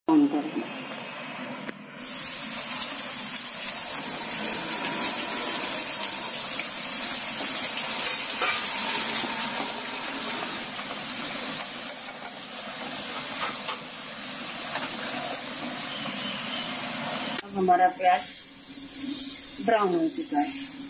On करेंगे। अब हमारा प्याज ब्राउन हो चुका है।